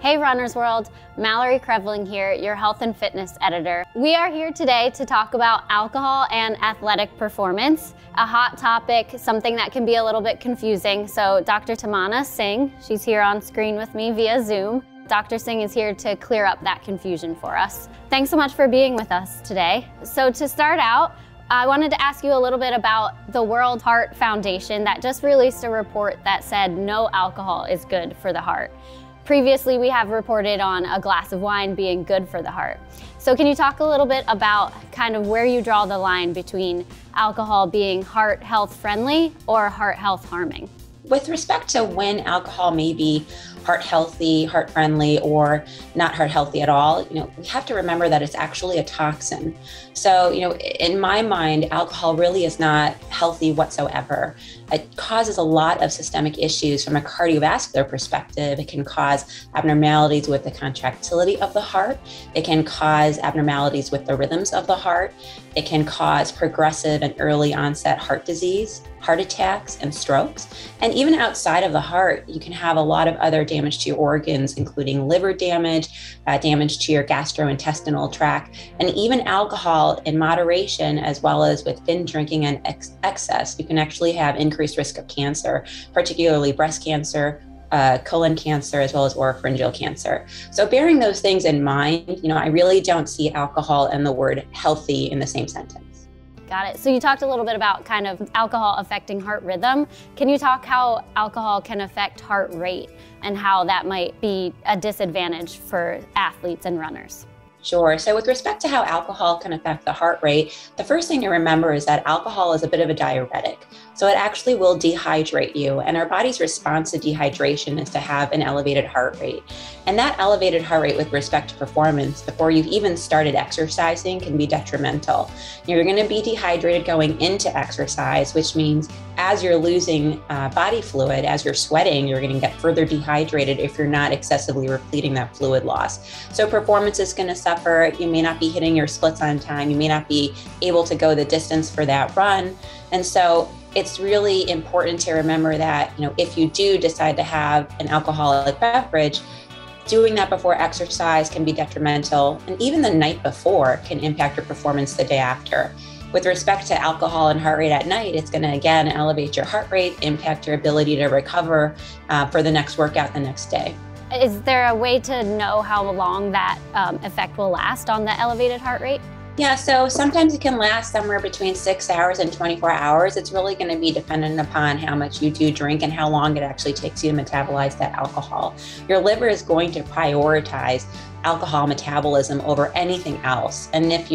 Hey Runners World, Mallory Creveling here, your health and fitness editor. We are here today to talk about alcohol and athletic performance, a hot topic, something that can be a little bit confusing. So Dr. Tamanna Singh, she's here on screen with me via Zoom. Dr. Singh is here to clear up that confusion for us. Thanks so much for being with us today. So to start out, I wanted to ask you a little bit about the World Heart Foundation that just released a report that said no alcohol is good for the heart. Previously, we have reported on a glass of wine being good for the heart. So can you talk a little bit about kind of where you draw the line between alcohol being heart health friendly or heart health harming? With respect to when alcohol may be heart healthy, heart friendly, or not heart healthy at all, we have to remember that it's actually a toxin. So, in my mind, alcohol really is not healthy whatsoever. It causes a lot of systemic issues from a cardiovascular perspective. It can cause abnormalities with the contractility of the heart. It can cause abnormalities with the rhythms of the heart. It can cause progressive and early onset heart disease, heart attacks, and strokes. And even outside of the heart, you can have a lot of other damage to your organs, including liver damage, damage to your gastrointestinal tract, and even alcohol in moderation, as well as with binge drinking and excess. You can actually have increased risk of cancer, particularly breast cancer, colon cancer, as well as oropharyngeal cancer. So bearing those things in mind, I really don't see alcohol and the word healthy in the same sentence. Got it. So you talked a little bit about kind of alcohol affecting heart rhythm. Can you talk how alcohol can affect heart rate and how that might be a disadvantage for athletes and runners? Sure. So with respect to how alcohol can affect the heart rate, the first thing to remember is that alcohol is a bit of a diuretic. So it actually will dehydrate you. And our body's response to dehydration is to have an elevated heart rate. And that elevated heart rate with respect to performance before you've even started exercising can be detrimental. You're going to be dehydrated going into exercise, which means as you're losing body fluid, as you're sweating, you're going to get further dehydrated if you're not excessively repleting that fluid loss. So performance is going to suffer. You may not be hitting your splits on time. You may not be able to go the distance for that run. And so it's really important to remember that, if you do decide to have an alcoholic beverage, doing that before exercise can be detrimental. And even the night before can impact your performance the day after. With respect to alcohol and heart rate at night, it's going to, again, elevate your heart rate, impact your ability to recover for the next workout the next day. Is there a way to know how long that effect will last on the elevated heart rate? Yeah, so sometimes it can last somewhere between 6 hours and 24 hours. It's really going to be dependent upon how much you do drink and how long it actually takes you to metabolize that alcohol. Your liver is going to prioritize alcohol metabolism over anything else. And if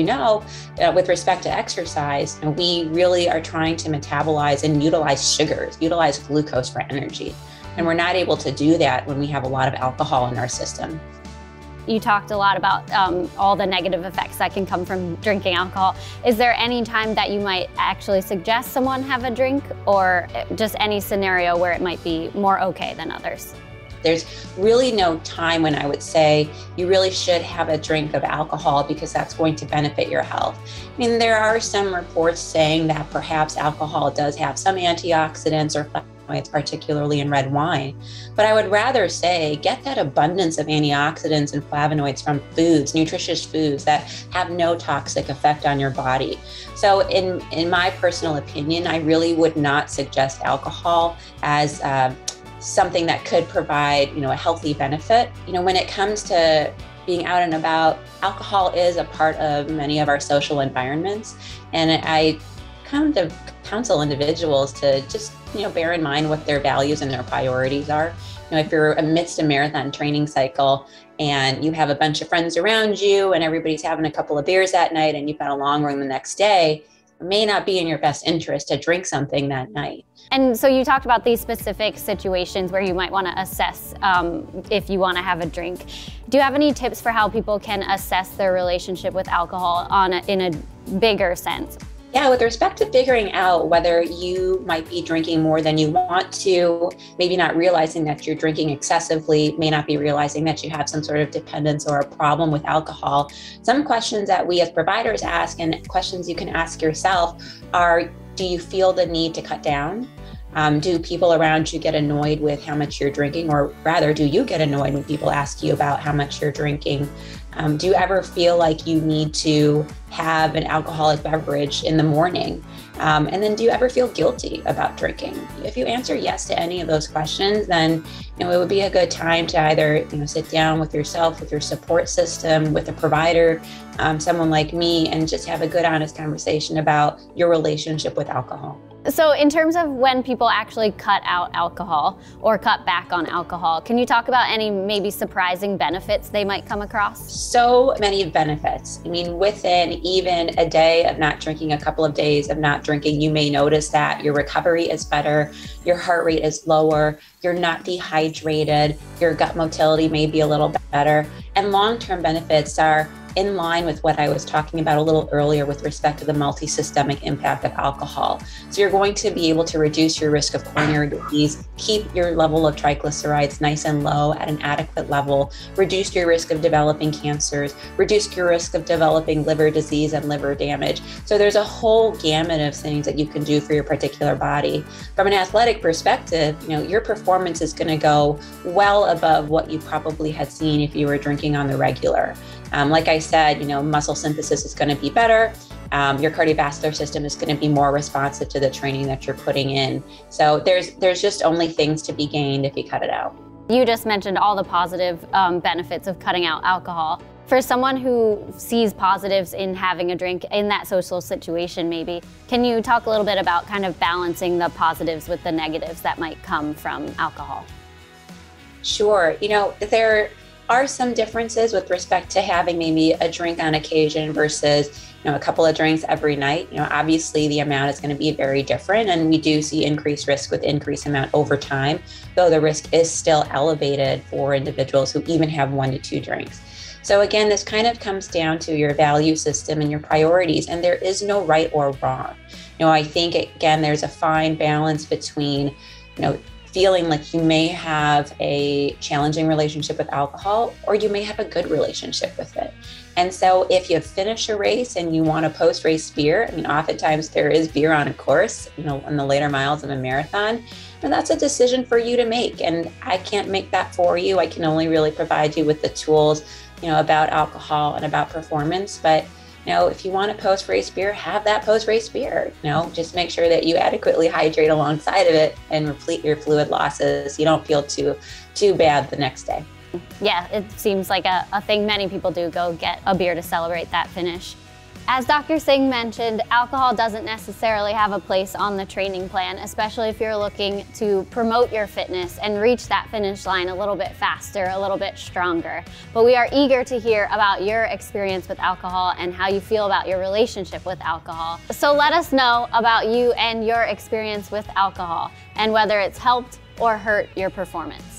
with respect to exercise, we really are trying to metabolize and utilize sugars, utilize glucose for energy. And we're not able to do that when we have a lot of alcohol in our system. You talked a lot about all the negative effects that can come from drinking alcohol. Is there any time that you might actually suggest someone have a drink, or just any scenario where it might be more okay than others? There's really no time when I would say you really should have a drink of alcohol because that's going to benefit your health. I mean, there are some reports saying that perhaps alcohol does have some antioxidants or flavonoids, particularly in red wine. But I would rather say get that abundance of antioxidants and flavonoids from foods, nutritious foods that have no toxic effect on your body. So in my personal opinion, I really would not suggest alcohol as something that could provide, a healthy benefit. When it comes to being out and about, alcohol is a part of many of our social environments. And I kind of counsel individuals to just, bear in mind what their values and their priorities are. If you're amidst a marathon training cycle and you have a bunch of friends around you and everybody's having a couple of beers that night and you've got a long run the next day, it may not be in your best interest to drink something that night. And so you talked about these specific situations where you might want to assess if you want to have a drink. Do you have any tips for how people can assess their relationship with alcohol in a bigger sense? Yeah, with respect to figuring out whether you might be drinking more than you want to, maybe not realizing that you're drinking excessively, may not be realizing that you have some sort of dependence or a problem with alcohol. Some questions that we as providers ask and questions you can ask yourself are, do you feel the need to cut down? Do people around you get annoyed with how much you're drinking, or rather, do you get annoyed when people ask you about how much you're drinking? Do you ever feel like you need to have an alcoholic beverage in the morning? And then do you ever feel guilty about drinking? If you answer yes to any of those questions, then it would be a good time to either sit down with yourself, with your support system, with a provider, someone like me, and just have a good, honest conversation about your relationship with alcohol. So in terms of when people actually cut out alcohol or cut back on alcohol, can you talk about any maybe surprising benefits they might come across? So many benefits. I mean, within even a day of not drinking, a couple of days of not drinking, you may notice that your recovery is better, your heart rate is lower, you're not dehydrated, your gut motility may be a little bit better, and long-term benefits are in line with what I was talking about a little earlier with respect to the multisystemic impact of alcohol. So you're going to be able to reduce your risk of coronary disease, keep your level of triglycerides nice and low at an adequate level, reduce your risk of developing cancers, reduce your risk of developing liver disease and liver damage. So there's a whole gamut of things that you can do for your particular body. From an athletic perspective, your performance is going to go well above what you probably had seen if you were drinking on the regular. Like I said, muscle synthesis is going to be better. Your cardiovascular system is going to be more responsive to the training that you're putting in. So there's just only things to be gained if you cut it out. You just mentioned all the positive benefits of cutting out alcohol. For someone who sees positives in having a drink in that social situation maybe, can you talk a little bit about kind of balancing the positives with the negatives that might come from alcohol? Sure. There are some differences with respect to having maybe a drink on occasion versus a couple of drinks every night. Obviously the amount is going to be very different, and we do see increased risk with increased amount over time, though the risk is still elevated for individuals who even have 1 to 2 drinks. So again, this kind of comes down to your value system and your priorities, and there is no right or wrong. I think again, there's a fine balance between, feeling like you may have a challenging relationship with alcohol, or you may have a good relationship with it. And so if you finish a race and you want a post-race beer, oftentimes there is beer on a course, in the later miles of a marathon, and that's a decision for you to make. And I can't make that for you. I can only really provide you with the tools, about alcohol and about performance. But if you want a post-race beer, have that post-race beer. Just make sure that you adequately hydrate alongside of it and replete your fluid losses. You don't feel too bad the next day. Yeah, it seems like a thing many people do, go get a beer to celebrate that finish. As Dr. Singh mentioned, alcohol doesn't necessarily have a place on the training plan, especially if you're looking to promote your fitness and reach that finish line a little bit faster, a little bit stronger. But we are eager to hear about your experience with alcohol and how you feel about your relationship with alcohol. So let us know about you and your experience with alcohol and whether it's helped or hurt your performance.